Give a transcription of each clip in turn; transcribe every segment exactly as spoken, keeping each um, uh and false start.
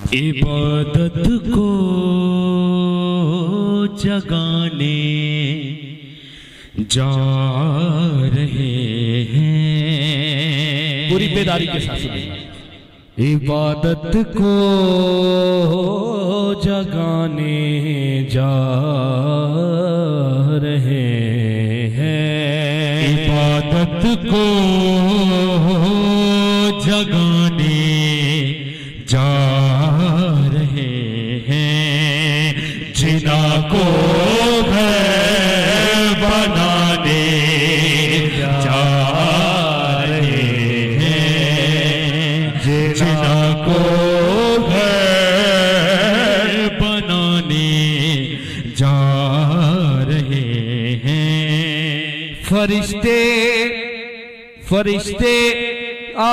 इबादत को जगाने जा रहे हैं। पूरी बेदारी के साथ सुनिए। इबादत को जगाने जा रहे हैं। इबादत को जगाने जा रहे हैं। जिना को घर बनाने जा रहे हैं। जिना को घर बनाने जा रहे हैं। फरिश्ते फरिश्ते आ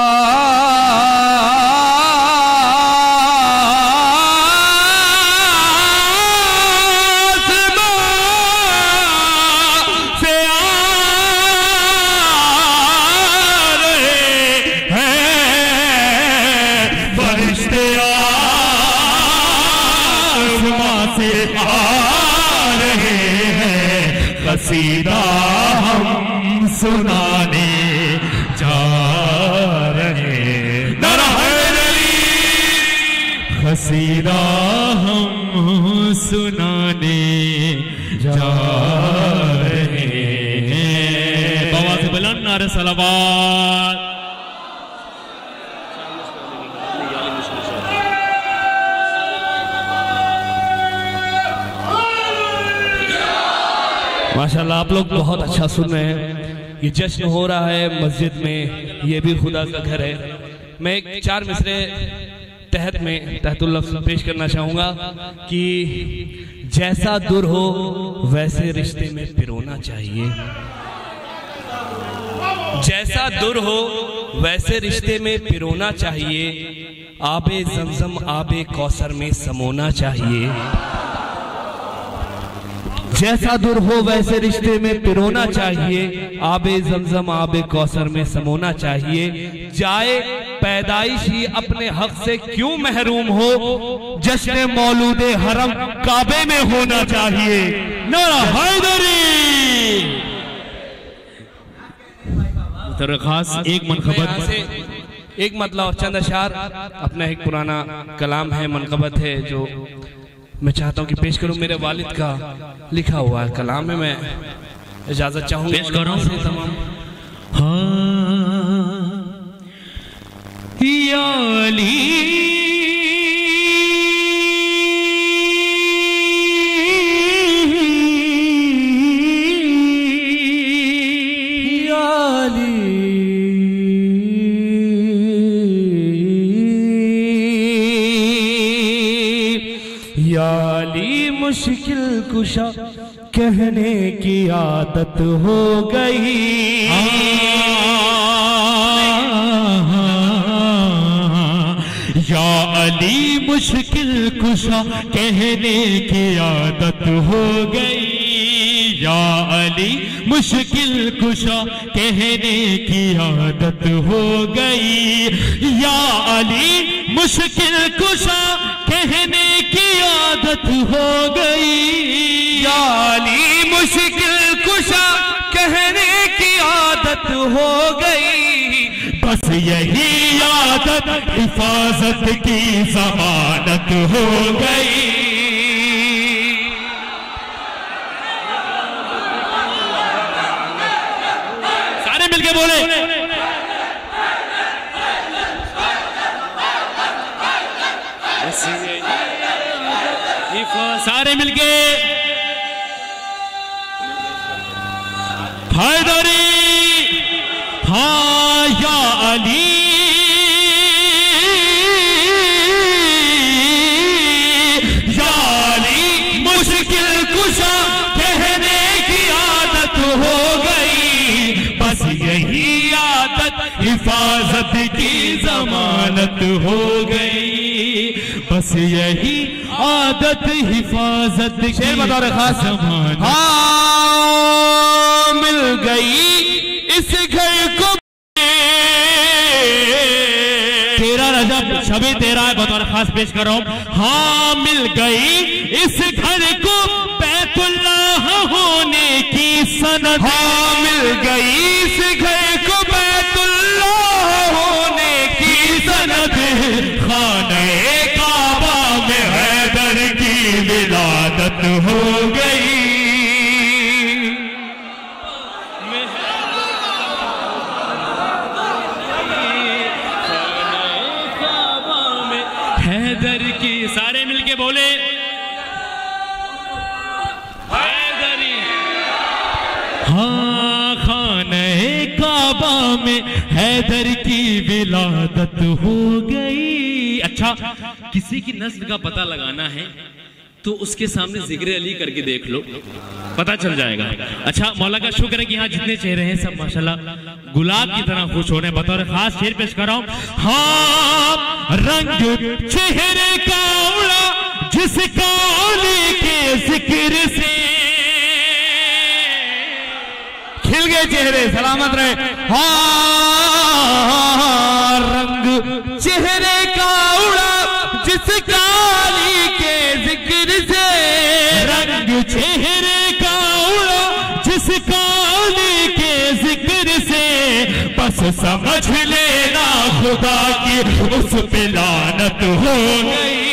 कसीदा हम सुनाने जा रहे हैं। कसीदा हम सुनाने जा रहे हैं। बाबा से बुलंद नारे सलावत। माशाल्लाह आप लोग बहुत अच्छा सुन रहे हैं। ये जश्न हो रहा है मस्जिद में, ये भी खुदा का घर है। मैं एक चार मिसरे तहत में तहतुल लफ्ज़ पेश करना चाहूँगा कि जैसा दूर हो वैसे रिश्ते में पिरोना चाहिए। जैसा दूर हो वैसे रिश्ते में पिरोना चाहिए। आबे ज़मज़म आबे कौसर में समोना चाहिए। जैसा दूर हो वैसे रिश्ते में पिरोना चाहिए। आबे ज़मज़म आबे कौसर में समोना चाहिए। जाए पैदाइश ही अपने हक से क्यों महरूम हो, जश्न मौलूदे हरम काबे में होना चाहिए। नारा हैदरी। खास एक मनकबत से एक मतलब और चंद अशार अपना एक पुराना कलाम है, मनकबत है, जो मैं चाहता हूं कि पेश करूं। मेरे वालिद का लिखा हुआ है कलाम में, मैं इजाजत चाहूंगा पेश कर रहा हूं तमाम। हाँ या अली मुश्किल कुशा कहने की आदत हो गई। या अली मुश्किल कुशा कहने की आदत हो गई। या अली मुश्किल कुशा कहने की आदत हो गई। या अली मुश्किल कुशा कहने की आदत हो गई। या अली मुश्किल कुशा कहने की आदत हो गई। बस यही आदत हिफाजत की जमानत हो गई। सारे मिलके बोले सारे मिलके हैदरी। हाँ या अली या अली मुश्किल कुशा कहने की आदत हो गई। बस यही आदत हिफाजत की जमानत हो गई। बस यही आदत हिफाजत शेर बता रखा जमानत। हाँ मिल गई इस घर को तेरा रजब शबे तेरा है, बतौर खास पेश कर रहा हूं। हाँ मिल गई इस घर को बैतुल्लाह होने की सनद, हाँ मिल गई इस घर को बैतुल्लाह होने की सनद। खाने काबा में हैदर की विलादत हो गई। हैदर की, सारे मिलके बोले हैदरी। हाँ खाने काबा में हैदर की विलादत हो गई। अच्छा, किसी की नस्ल का पता लगाना है तो उसके सामने जिक्र अली करके देख लो, पता चल जाएगा। अच्छा, मौला का शुक्र है कि यहाँ जितने चेहरे हैं सब माशाल्लाह गुलाब की तरह खुश हो रहे हैं। बतौर खास शेर पेश कर रहा हूं। हाँ रंग चेहरे का उड़ा जिसका अली के जिक्र से खिल गए चेहरे, सलामत रहे। हाँ रंग चेहरे का उड़ा जिसका अली के जिक्र से, रंग चेहरे का उड़ा जिसका अली के जिक्र से, बस समझ लेना खुदा की उस पे लानत हो गई।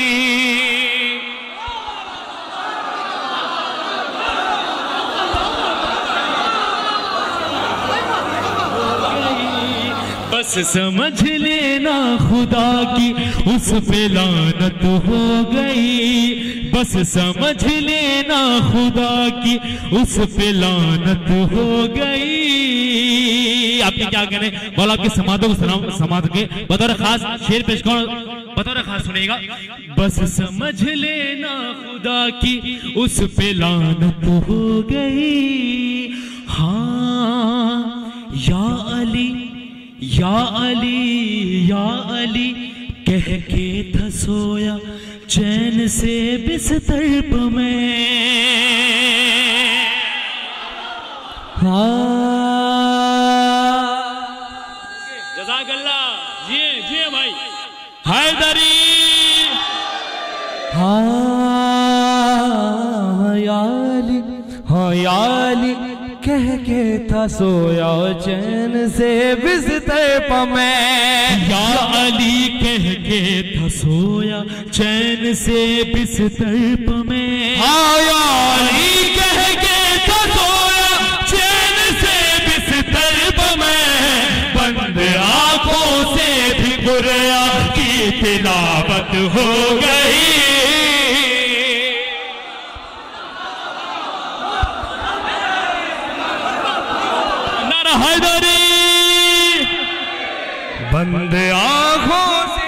बस समझ लेना खुदा की उस पे लानत हो गई। बस समझ लेना खुदा की उस पे लानत हो गई। आपके क्या कहने, मौला आपके समाधों को सलाम समाध के बतौर खास शेर पेश करो, बतौर खास सुनेगा। बस समझ लेना खुदा की उस पे लानत हो गई। हाँ या अली या अली या अली कह के था सोया चैन से बिस्तर पे मैं। जज़ाकल्लाह, जिए जिए भाई हैदरी। हाँ या अली, हाँ या अली कह के था सोया चैन से बिस्तर पे मैं। या अली कह के था सोया चैन से बिस्तर पे मैं। हाँ या अली कह के था सोया चैन से बिस्तर पे मैं। बंद आंखों से भी कुरान की तिलावत हो गई। हैदरी बंद आंखों से,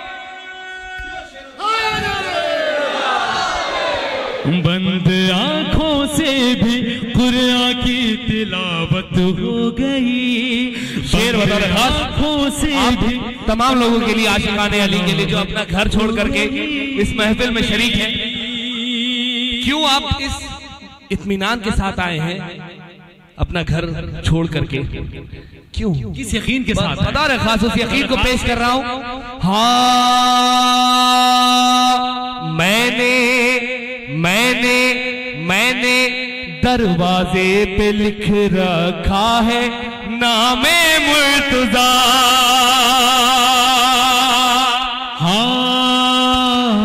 बंद आंखों से भी कुरान की तिलावत हो गई। शेर बता रहे आंखों से भी तमाम लोगों के लिए, आशिकाने अली के लिए जो अपना घर छोड़ करके इस महफिल में शरीक हैं, क्यों आप इस इत्मीनान के साथ आए हैं अपना घर छोड़ करके, क्यों, किस यकीन के साथ? बता रहे खास उस यकीन को पेश कर रहा हूं। हाँ मैंने मैंने मैंने दरवाजे पे लिख रखा है नामे मुर्तजा। हाँ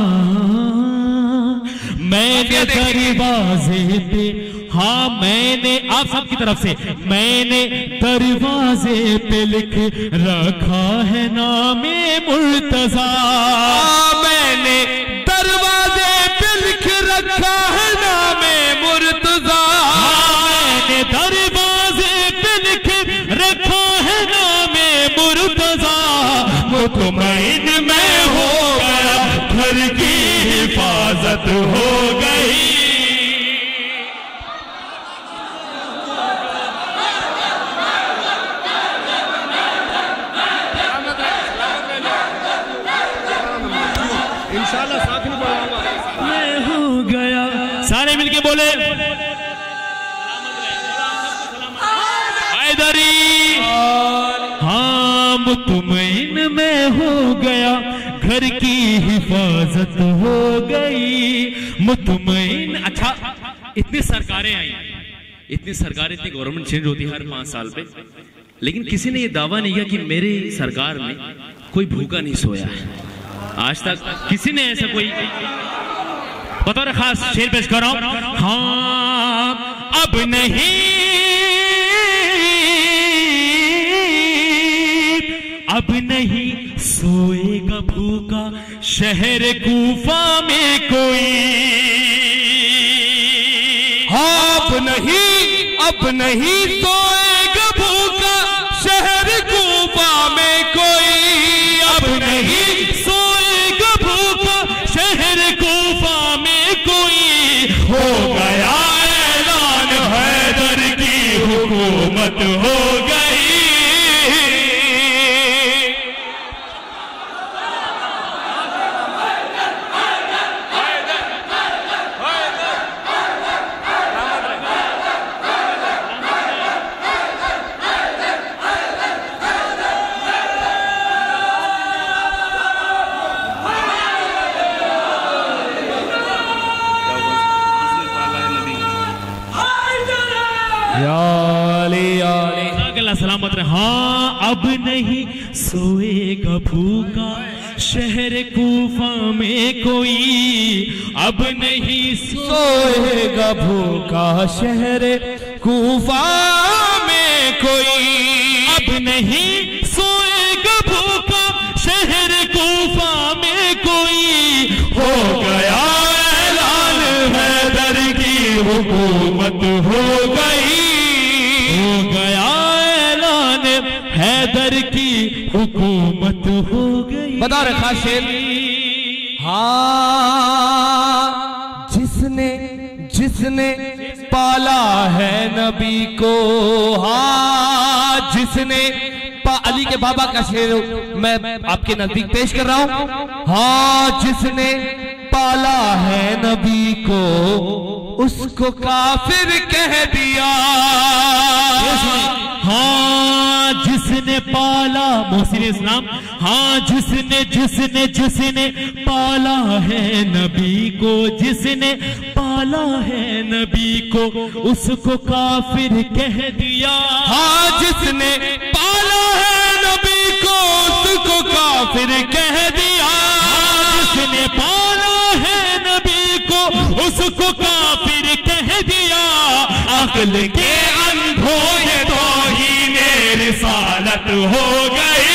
मैंने दरवाजे पे, हाँ मैंने आप सबकी तरफ से, मैंने दरवाजे पे लिख रखा है नामे मुर्तजा। मैंने दरवाजे पे लिख रखा है नामे मुर्तजा। मैंने दरवाजे पे लिख रखा है नामे मुर्तजा। मुतमईन में हो गया, घर की हिफाजत हो गई। इंशाल्लाह साथ में पढ़ाऊंगा। मैं हो गया, सारे मिलके बोले हैदरी। हाँ मुतमईन मैं हो गया, घर की हिफाजत हो गई मुतमईन। अच्छा, इतनी सरकारें आई, इतनी सरकारें, इतनी गवर्नमेंट चेंज होती है हर पांच साल पे, लेकिन किसी ने ये दावा नहीं किया कि मेरे सरकार में कोई भूखा नहीं सोया है। आज तक किसी ने ऐसा कोई बतौर खास शेर पेश कर रहा हूं। हाँ अब नहीं, अब नहीं सोएगा भूखा शहर कूफा में कोई। अब नहीं, अब नहीं सोएगा भूखा शहर कूफा में कोई। अब नहीं सोएगा भूखा शहर कूफा में कोई। हो गया ऐलान हैदर की हुकूमत हो गई। सलामत रहे। हाँ अब नहीं सोएगा भूखा शहर कूफा में कोई। अब नहीं सोएगा भूखा शहर कूफा में कोई। अब नहीं सोएगा भूखा शहर कूफा में कोई। हो गया ऐलान हैदर की हुकूमत हो गई। हो गया हैदर की हुकूमत हो गई। बता रखा शेर। हाँ जिसने जिसने पाला है नबी को। हाँ जिसने अली के बाबा का शेर मैं आपके नजदीक पेश कर रहा हूं। हाँ जिसने पाला है नबी को उसको काफिर कह दिया। हाँ जिसने पाला मोहसिन इस्लाम। हाँ जिसने जिसने जिसने पाला है नबी को, जिसने पाला है नबी को उसको काफिर कह दिया। हाँ जिसने पाला है नबी को उसको काफिर कह दिया। हाँ जिसने पाला है नबी को उसको काफिर कह दिया। अक्ल के अंधों ये तो ही मेरी रिसालत हो गई।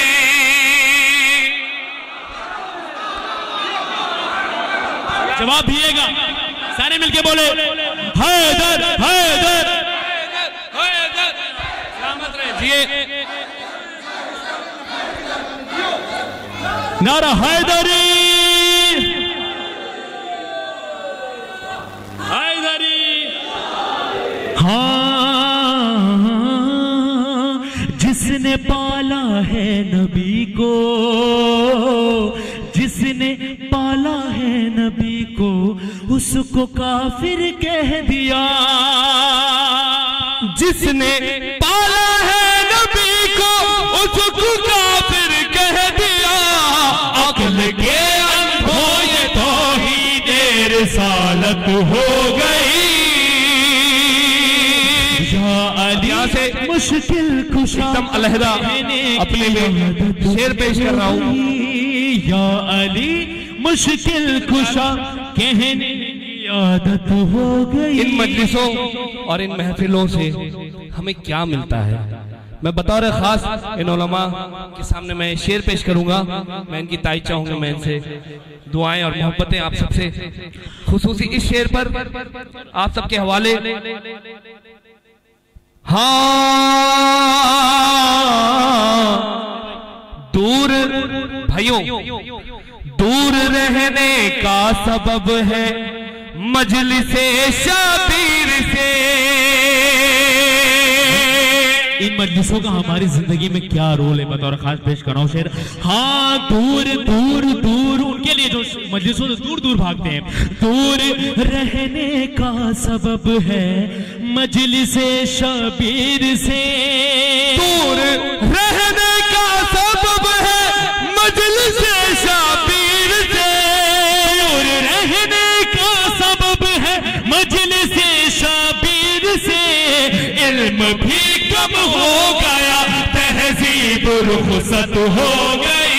जवाब दिएगा, सारे मिलके बोले हैदर हैदर हैदर। सलामत रहिए। नारा हैदरी हैदरी। हाँ जिसने पाला है नबी को, जिसने पाला है नबी को उसको काफिर कह दिया। जिसने पाला है नबी को उसको काफिर कह दिया। अक्ल के अंधों ये तौहीद रिसालत हो गई। या अली से मुश्किल कुशा एकदम अलहदा अपने में शेर पेश कर रहा हूँ। या अली मुश्किल कुशा कहने आदत हो गई। इन मजलिसों और इन महफिलों से हमें क्या मिलता है? मैं बतौर खास इन उलमा के सामने मैं शेर पेश करूंगा। मैं इनकी तारीफ चाहूंगा, मैं इनसे दुआएं और मोहब्बतें आप सबसे खुसूसी इस शेर पर आप सबके हवाले। हाँ दूर भाइयों, दूर रहने का सबब है मजलिसे शाबीर से। इन मजलिसों का हमारी जिंदगी में क्या रोल है बतौर खास पेश कर रहा हूं शेर। हाँ दूर दूर दूर उनके लिए जो मजलिसों से दूर दूर भागते हैं, दूर रहने का सबब है मजलिसे शबीर से। दूर रहने का सबब भी कम हो गया, तहजीब रुखसत हो गई।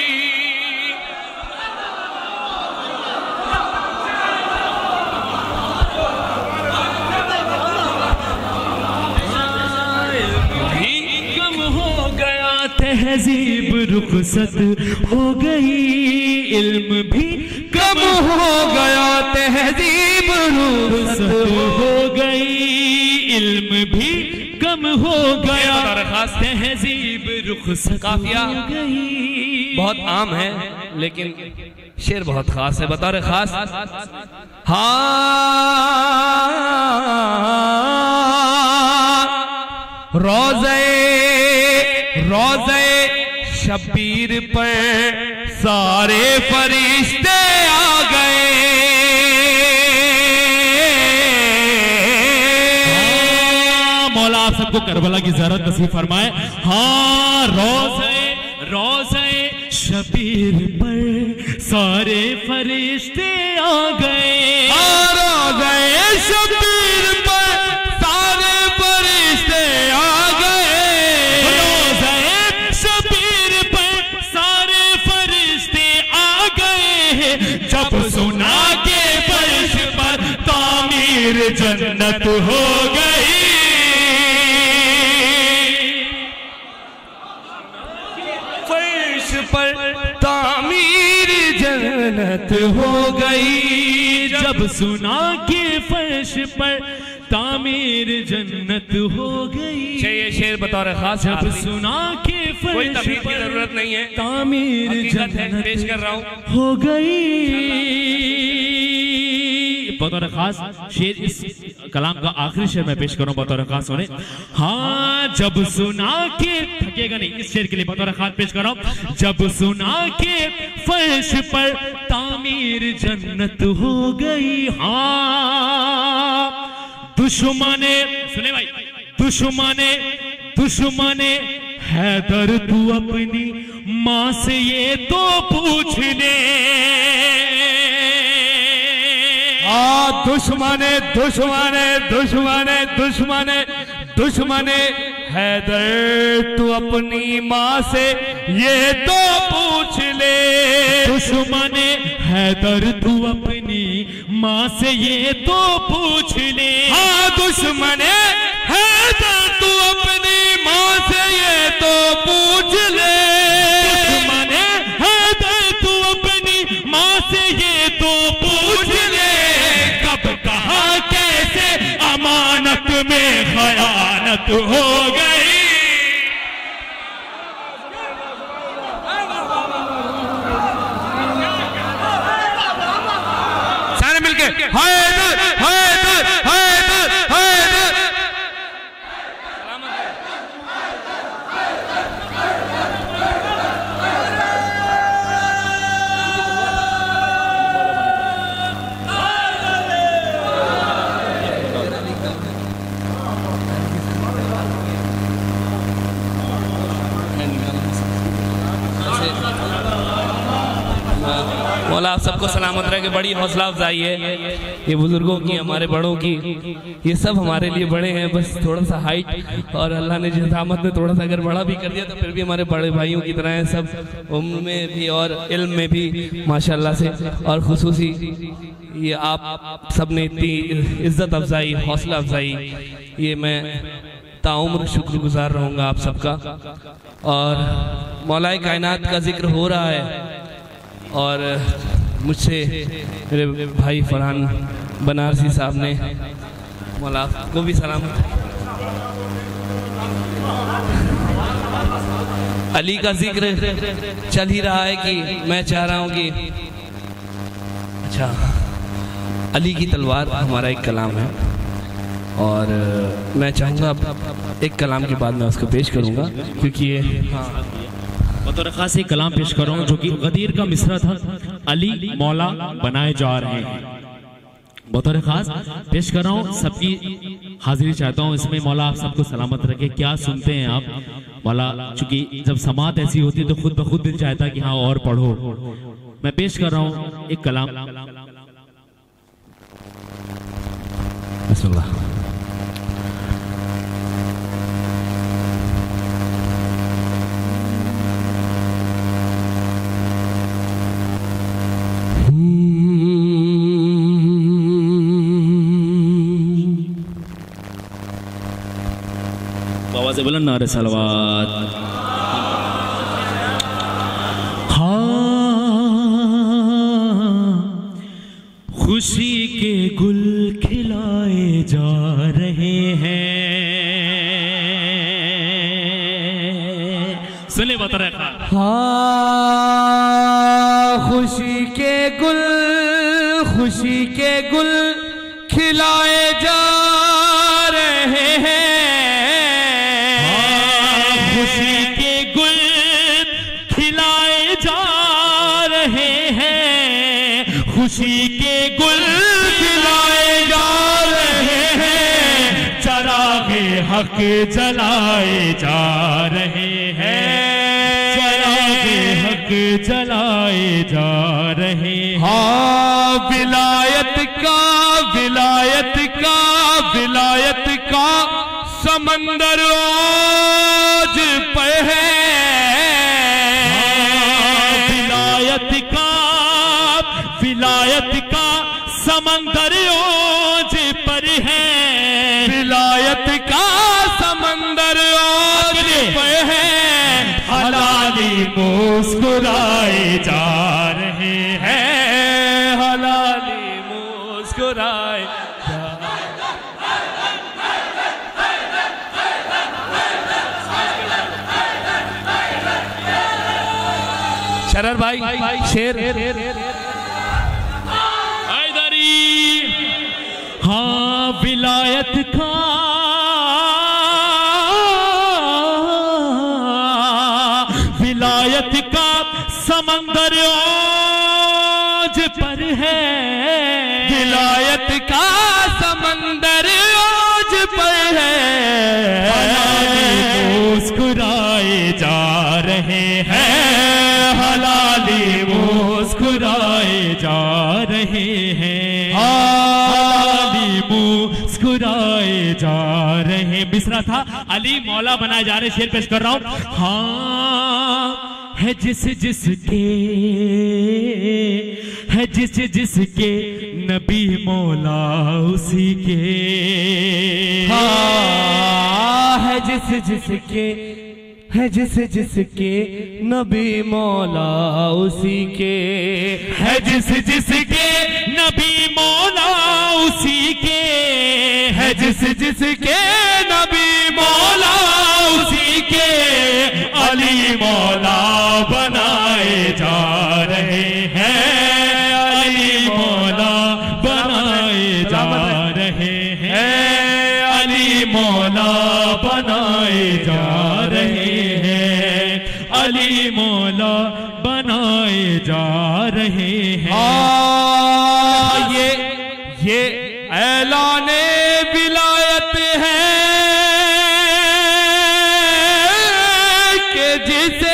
तहजीब रुखसत हो गई, इल्म भी कम हो गया, तहजीब रुखसत हो गई, इल्म भी कम हो गया, तहजीब रुखसत काफिया हो गई। बहुत आम है लेकिन शेर बहुत खास है। बता रहे खास, हाँ रोज़े रोज़े शबीर पर सारे फरिश्ते आ गए। मौला आप सबको करबला की ज़ियारत नसीब फरमाए। हाँ रोज़े रोज़े शबीर पर सारे फरिश्ते आ गए। हाँ रोज़े शबीर पर सारे फरिश्ते आ गए। रोज़े शबीर पर सारे फरिश्ते आ गए। जब सुना के फर्श पर तामीर जन्नत हो गई। पर तामीर जन्नत हो गई। जब सुना के फर्श पर तामीर जन्नत हो गई। ये शेर बता रहे खास, जब सुना के कोई फर्श तफसीर की पर जरूरत नहीं है, तामीर जन्नत पेश कर रहा हूँ। हो गई। बतौर खास शेर, इस कलाम का आखिरी शेर मैं पेश करूं बतौर खास होने। हाँ जब सुना के, थकेगा नहीं इस शेर के लिए बतौर खास पेश कर रहा हूं। जब सुना के फर्श पर तामीर जन्नत हो गई। हाँ दुश्मने, सुने भाई, दुश्मने दुश्मने हैदर तू अपनी मां से ये तो पूछ ले। आ दुश्मने दुश्मने दुश्मने दुश्मने दुश्मने हैदर तू अपनी माँ से ये तो पूछ ले। दुश्मने हैदर तू अपनी माँ से ये तो पूछ ले। हाँ दुश्मने हैदर तू अपनी माँ से ये तो पूछ ले। दुश्मने हैदर तू अपनी माँ से ये तो पूछ ले। कब कहाँ कैसे अमानत में खयानत हो गई। सारे मिलके हैदर हैदर हैदर हैदर। मौला आप सबको सलामत रहे कि बड़ी हौसला अफजाई है ये बुजुर्गों की, हमारे बड़ों की। ये सब हमारे लिए बड़े हैं, बस थोड़ा सा हाइट और अल्लाह ने जिस दामत में थोड़ा सा अगर बड़ा भी कर दिया तो फिर भी हमारे बड़े भाइयों की तरह हैं सब, उम्र में भी और इल्म में भी माशाल्लाह से। और खुसूसी ये आप सब ने इतनी इज्जत अफजाई, हौसला अफजाई, ये मैं ताउम्र शुक्रगुजार रहूँगा आप सबका। और मौलाए कायनात का जिक्र हो रहा है और मुझसे मेरे भाई फरहान बनारसी साहब ने, मौला को भी सलाम। अली का जिक्र चल ही रहा है कि मैं चाह रहा हूँ कि अच्छा अली की तलवार हमारा एक कलाम है और मैं चाहूँगा एक कलाम के बाद मैं उसको पेश करूँगा क्योंकि ये हाँ बतौर खास एक कलाम पेश कर रहा हूँ जो कि गदीर का मिसरा था, अली मौला बनाए जा रहे हैं। बतौर खास पेश कर रहा हूँ, सबकी हाजिरी चाहता हूँ इसमें। मौला आप सबको सलामत रखे। क्या सुनते हैं आप मौला, चूंकि जब समात ऐसी होती है तो खुद ब खुद दिल चाहता है कि हाँ और पढ़ो। मैं पेश कर रहा हूँ एक कलाम। बिस्मिल्लाह। आवाज से बोला नारे सलवात। हाँ, खुशी के गुल खिलाए जा रहे हैं। सुने बता रहा। हाँ, खुशी के गुल, खुशी के गुल खिलाए जा रहे हैं। हाँ, खुशी के गुल खिलाए जा रहे हैं। खुशी के गुल खिलाए जा रहे हैं। चरागे हक जलाए जा रहे हैं। चरागे हक जलाए जा रहे हैं। हाँ, विलायत का, विलायत का, विलायत का समंदर आज पे है। हाँ, विलायत का, विलायत का समंदर ओज पर है। विलायत का समंदर आज पे है। हलाली मुस्कुराए जा रहे हैं। हलाली मुस्कुराए जा। शरर भाई शेर। हैदरी। हाँ, विलायत का, विलायत का समंदर ओज पर है। विलायत का समंदर ओज पर है। हलाली मुस्कुराए जा रहे हैं। हलाली मुस्कुराए जा रहे हैं। हलाली मुस्कुराए जा रहे हैं। मिसरा था अली मौला बनाए जा रहे। शेर पेश कर रहा हूं। हाँ, है जिस जिसके, है जिस जिसके नबी मौला उसी के। हाँ, है जिस जिसके, है जिस जिसके नबी मौला उसी के। है जिस जिसके नबी मौला उसी के। है जिस जिसके नबी मौला उसी के। अली मौला बनाए जा रहे हैं। अली मौला बनाए जा रहे हैं। अली मौला बनाए जा रहे हैं। अली मौला बनाए जा रहे हैं। हाँ, ये ये ऐलाने विलायत है कि जिसे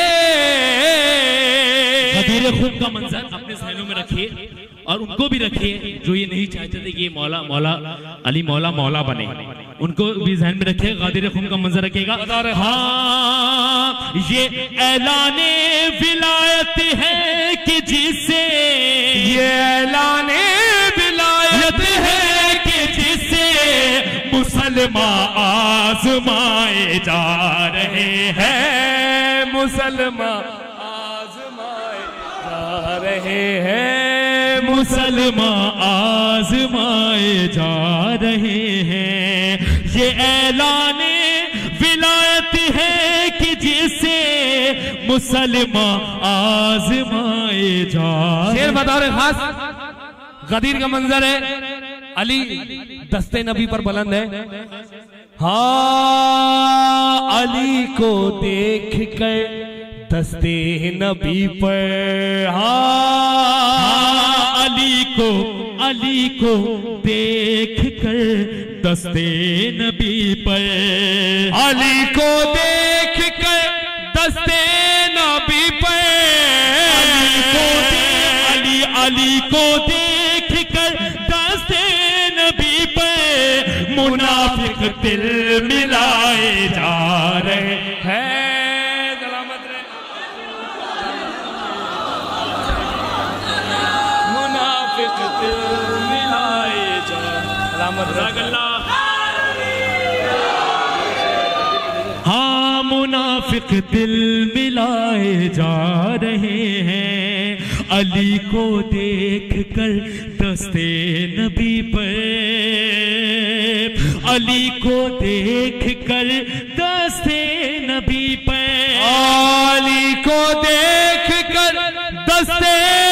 गदीर खून का मंजर अपने सहनों में रखिए और उनको भी रखिए जो ये नहीं चाहते थे कि ये मौला मौला अली मौला मौला बने। उनको भी जहन में रखिए। गादिर खून का मंजर रखिएगा। हाँ, ये ऐलाने विलायत है कि जिसे, ये ऐलाने विलायत है कि जिसे मुसलमान आजमाए जा रहे हैं। मुसलमान आजमाए जा रहे हैं। मुसलमान आजमाए जा रहे हैं। ये ऐलाने विलायत है कि जिसे मुसलमान आजमाए जा। शेर बता रहे खास गदीर का मंजर है। अली दस्ते नबी पर बुलंद है। हाँ, अली को देख कर दस्ते नबी पर। हाँ, अली को, अली को देख कर दस्ते नबी पर। अली को देख कर दस्ते नबी पर। अली को दे, अली अली को देख कर दस्ते नबी पर मुनाफिक दिल मिलाए जा रहे हैं। मुनाफिक दिल मिलाए जा। हाँ, मुनाफिक दिल मिलाए जा रहे हैं। अली को देख कर दस्ते नबी पर, अली को देख कर दस्ते नबी पर, अली को देख कर दस्ते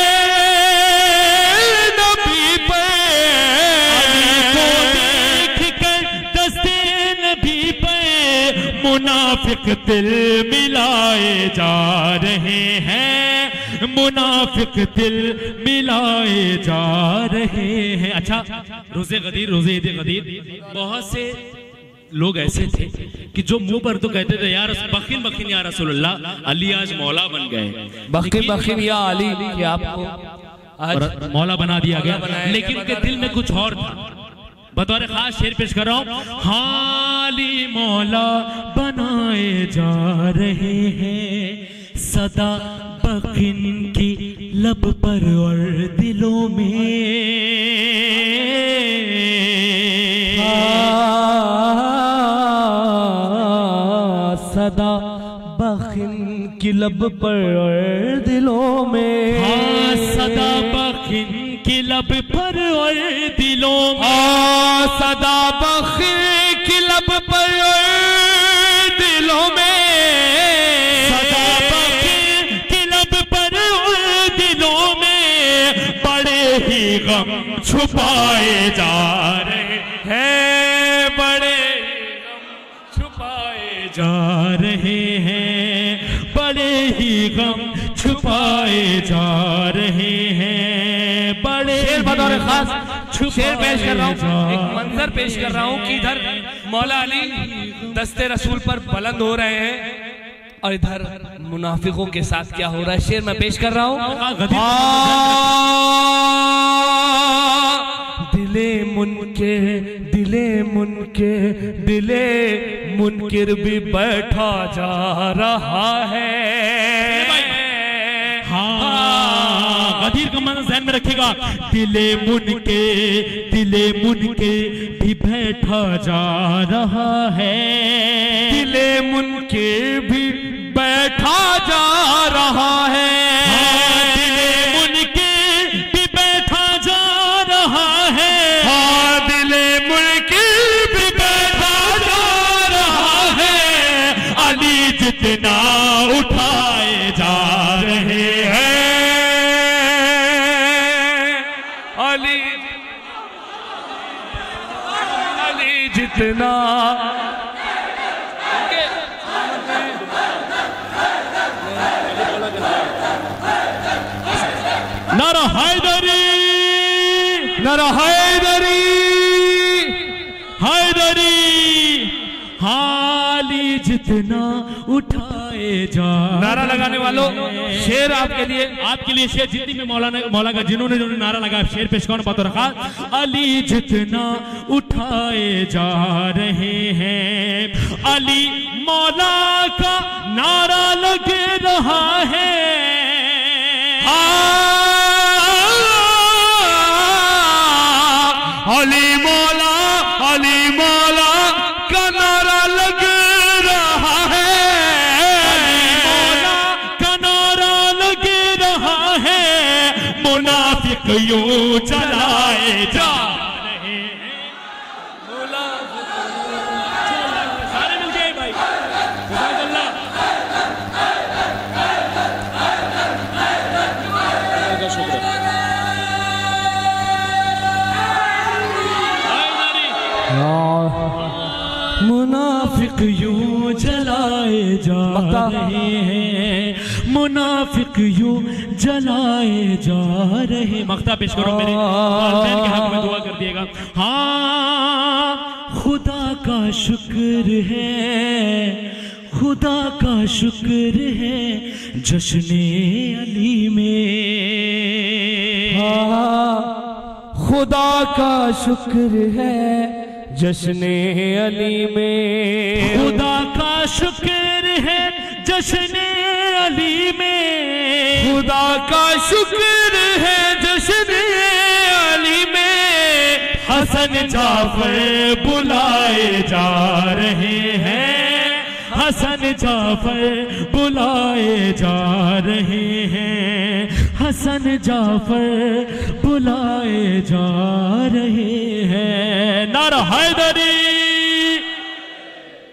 नबी पर, अली को देख कर दस्ते नबी पर मुनाफिक दिल मिलाए जा रहे हैं, मुनाफिक दिल मिलाए जा रहे हैं। अच्छा, रोजे गदीर, रोजे ईद गदीर, बहुत से लोग ऐसे थे कि जो मुंह पर तो कहते थे यार बखिन बखिन या रसूलुल्लाह, अली आज मौला बन गए। बखिन बखिन या अली कि आपको आज मौला बना दिया गया, लेकिन उनके दिल में कुछ और था। बतौर खास शेर पेश कर रहा हूं। हाली मौला बनाए जा रहे हैं, सदा बखिन की लब पर और दिलों में, सदा बखिन की लब पर और दिलों में, हाँ सदा बखिन की लब पर और दिलों में, सदा बखिन की लब पर और दिलों में, सदा बखिन की लब पर और दिलों में बड़े ही गम छुपाए जा रहे हैं, बड़े गम छुपाए जा रहे हैं, बड़े ही गम छुपाए जा रहे हैं, बड़े शेर बतौर खास शेर पेश कर रहा हूँ, एक मंजर पेश कर रहा हूँ कि इधर मौला अली दस्ते रसूल पर बुलंद हो रहे हैं और इधर मुनाफिकों के साथ क्या हो रहा है। शेर मैं पेश कर रहा हूँ। दिले मुनके दिले मुनके दिले मुनकिर भी बैठा जा रहा है। हाँ, गदीर का मन ज़हन में रखिएगा। दिले मुनके दिले मुनके भी बैठा जा रहा है, दिले मुनके भी बैठा जा रहा है, हाँ, दिले मुनके भी बैठा जा रहा है, हाँ, दिले मुनके भी बैठा जा रहा है। अली जितना उठाए जा रहे हैं, अली अली जितना नारा हैदरी, नारा हैदरी, हैदरी, हाली जितना उठाए जा। नारा लगाने वालों, शेर आपके लिए, आपके लिए शेर जितनी में मौलाना मौला का जिन्होंने जिन्होंने नारा लगाया, शेर पेश कौन बात रखा। अली जितना उठाए जा रहे हैं, अली मौला का नारा लग रहा है, अली मौला अली मौला का नारा लग रहा है, अली मौला का नारा लग रहा है, मुनाफिक यूं चलाए जा रहे हैं। सारे मिल गए भाई, सुभान अल्लाह, शुक्र। मुनाफिक यूं जलाए जा रहे हैं, मुनाफिक यूं जलाए जा रहे। मख्ता पेश करो मेरे वालिदैन के हक में दुआ कर दिएगा। हाँ, खुदा का शुक्र है, खुदा का शुक्र है जश्ने अली में, हाँ, खुदा का शुक्र है जश्ने अली में, खुदा का शुक्र है जश्ने अली में, खुदा का शुक्र है जश्ने अली में, हसन जाफर बुलाए जा रहे हैं, हसन जाफर बुलाए जा रहे हैं, हसन जाफर बुलाए जा रहे हैं। नारा हैदरी